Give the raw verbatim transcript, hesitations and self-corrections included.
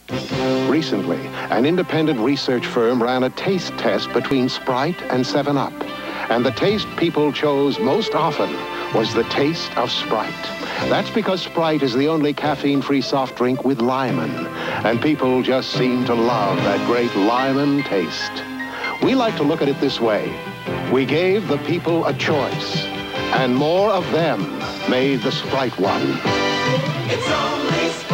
Recently, an independent research firm ran a taste test between Sprite and seven up. And the taste people chose most often was the taste of Sprite. That's because Sprite is the only caffeine-free soft drink with Lymon. And people just seem to love that great Lymon taste. We like to look at it this way. We gave the people a choice, and more of them made the Sprite one. It's only Sprite.